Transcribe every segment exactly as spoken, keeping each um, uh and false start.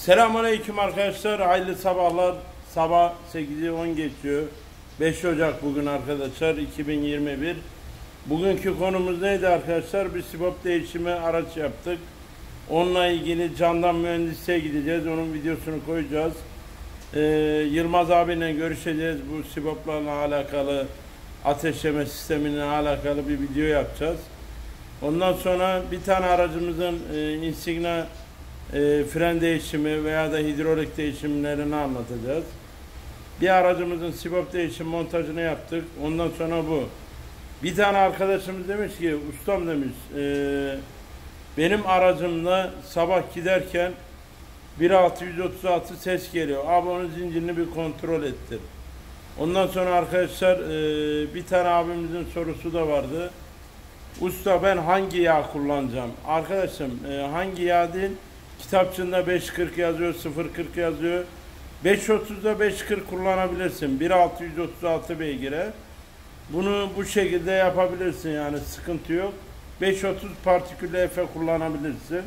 Selamünaleyküm arkadaşlar. Hayırlı sabahlar. Sabah sekizi on geçiyor. beş Ocak bugün arkadaşlar. iki bin yirmi bir. Bugünkü konumuz neydi arkadaşlar? Bir sibop değişimi araç yaptık. Onunla ilgili Candan Mühendisliğe gideceğiz. Onun videosunu koyacağız. Ee, Yılmaz abiyle görüşeceğiz. Bu siboplarla alakalı, ateşleme sistemine alakalı bir video yapacağız. Ondan sonra bir tane aracımızın e, Insignia e, fren değişimi veya da hidrolik değişimlerini anlatacağız. Bir aracımızın sibop değişim montajını yaptık. Ondan sonra bu. Bir tane arkadaşımız demiş ki, ustam demiş, e, benim aracımla sabah giderken bir altı yüz otuz altı ses geliyor. Abi onun zincirini bir kontrol ettir. Ondan sonra arkadaşlar e, bir tane abimizin sorusu da vardı. Usta ben hangi yağ kullanacağım? Arkadaşım e, hangi yağ değil? Kitapçığında beş kırk yazıyor, sıfır kırk yazıyor. beş otuzda beş kırk kullanabilirsin. bir altı yüz otuz altı beygire. Bunu bu şekilde yapabilirsin, yani sıkıntı yok. beş otuz partikülle Efe kullanabilirsin.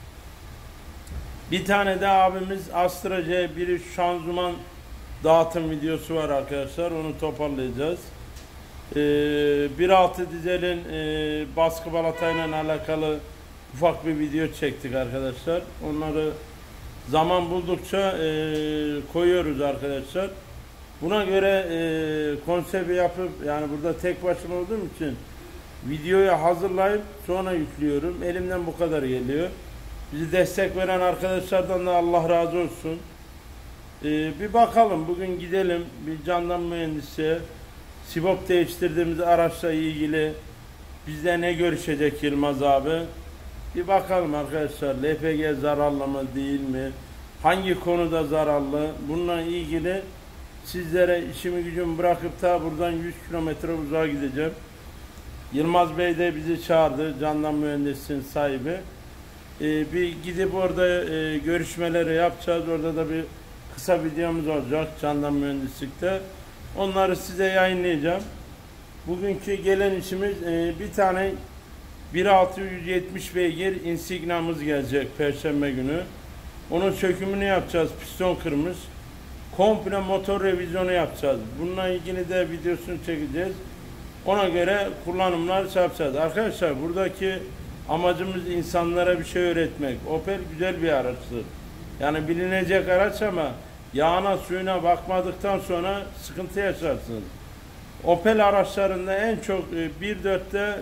Bir tane de abimiz Astra C bir şanzıman dağıtım videosu var arkadaşlar. Onu toparlayacağız. Ee, bir altı dizelin e, baskı balatayla alakalı ufak bir video çektik arkadaşlar. Onları zaman buldukça e, koyuyoruz arkadaşlar. Buna göre e, konsept yapıp, yani burada tek başıma olduğum için videoyu hazırlayıp sonra yüklüyorum. Elimden bu kadar geliyor. Bizi destek veren arkadaşlardan da Allah razı olsun. Ee, bir bakalım, bugün gidelim bir Candan Mühendisliğe. Sibop değiştirdiğimiz araçla ilgili bizde ne görüşecek Yılmaz abi? Bir bakalım arkadaşlar, L P G zararlı mı değil mi? Hangi konuda zararlı? Bununla ilgili sizlere işimi gücümü bırakıp da buradan yüz kilometre uzağa gideceğim. Yılmaz Bey de bizi çağırdı, Candan Mühendisliğin sahibi. Ee, bir gidip orada e, görüşmeleri yapacağız. Orada da bir kısa videomuz olacak Candan Mühendislik'te. Onları size yayınlayacağım. Bugünkü gelen işimiz e, bir tane bir altı yüz yetmiş beygir Insignia'mız gelecek Perşembe günü. Onun sökümünü yapacağız. Piston kırmış. Komple motor revizyonu yapacağız. Bununla ilgili de videosunu çekeceğiz. Ona göre kullanımlar yapacağız. Arkadaşlar buradaki amacımız insanlara bir şey öğretmek. Opel güzel bir araçtır. Yani bilinecek araç ama yağına suyuna bakmadıktan sonra sıkıntı yaşarsın. Opel araçlarında en çok bir dörtte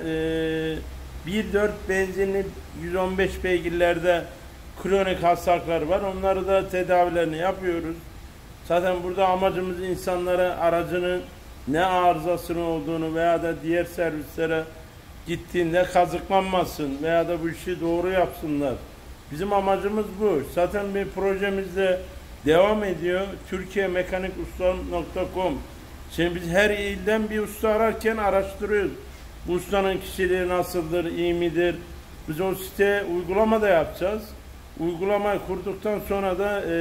bir dört benzinli yüz on beş beygirlerde kronik hastalıklar var. Onları da tedavilerini yapıyoruz. Zaten burada amacımız insanlara aracının ne arızasının olduğunu veya da diğer servislere gittiğinde kazıklanmasın veya da bu işi doğru yapsınlar. Bizim amacımız bu. Zaten bir projemizde devam ediyor. Türkiye Mekanik Usta nokta com. Şimdi biz her ilden bir usta ararken araştırıyoruz. Bu ustanın kişiliği nasıldır, iyi midir? Biz o siteye uygulama da yapacağız. Uygulamayı kurduktan sonra da e,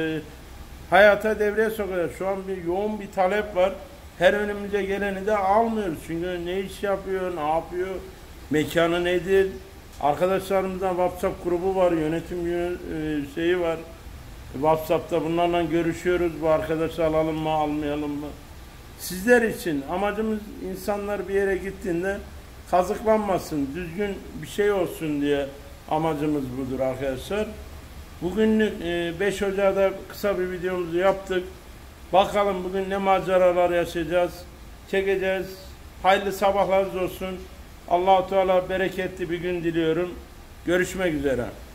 hayata devreye sokacağız. Şu an bir yoğun bir talep var. Her önümüze geleni de almıyoruz. Çünkü ne iş yapıyor, ne yapıyor, mekanı nedir? Arkadaşlarımızdan WhatsApp grubu var, yönetim şeyi var. WhatsApp'ta bunlarla görüşüyoruz. Bu arkadaşı alalım mı, almayalım mı? Sizler için amacımız insanlar bir yere gittiğinde kazıklanmasın, düzgün bir şey olsun diye amacımız budur arkadaşlar. Bugünlük beş Ocak'ta kısa bir videomuzu yaptık. Bakalım bugün ne maceralar yaşayacağız, çekeceğiz. Hayırlı sabahlarınız olsun. Allah-u Teala bereketli bir gün diliyorum. Görüşmek üzere.